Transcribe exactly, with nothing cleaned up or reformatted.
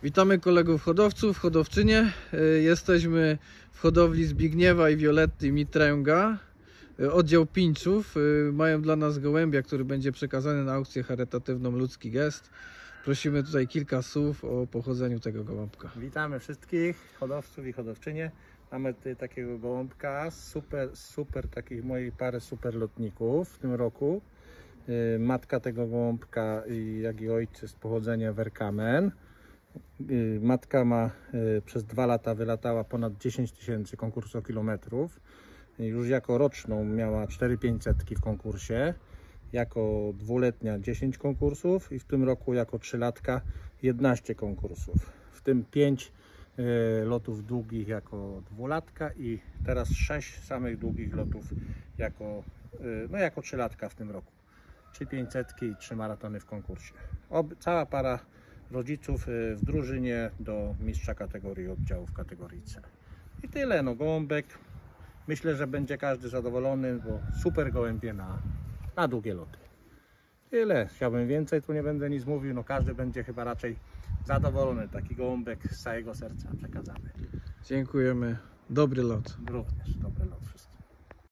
Witamy kolegów hodowców, hodowczynie. Jesteśmy w hodowli Zbigniewa i Violetty Mitręga. Oddział Pińczów. Mają dla nas gołębia, który będzie przekazany na aukcję charytatywną Ludzki Gest. Prosimy tutaj kilka słów o pochodzeniu tego gołąbka. Witamy wszystkich hodowców i hodowczynie. Mamy tutaj takiego gołąbka, super, super takich mojej pary super lotników w tym roku. Matka tego gołąbka, jak i ojciec z pochodzenia Werkamen. Matka ma przez dwa lata wylatała ponad dziesięć tysięcy konkursokilometrów. Już jako roczną miała cztery tysiące pięćset w konkursie. Jako dwuletnia dziesięć konkursów i w tym roku jako trzylatka jedenaście konkursów. W tym pięć lotów długich jako dwulatka i teraz sześć samych długich lotów jako, no jako trzylatka w tym roku. trzy tysiące pięćset i trzy maratony w konkursie. Ob, cała para rodziców w drużynie do mistrza kategorii oddziału w kategorii C. I tyle, no gołąbek. Myślę, że będzie każdy zadowolony, bo super gołębie na, na długie loty. Tyle, chciałbym więcej, tu nie będę nic mówił, no każdy będzie chyba raczej zadowolony. Taki gołąbek z całego serca przekazany. Dziękujemy. Dobry lot. Również dobry lot wszystkim.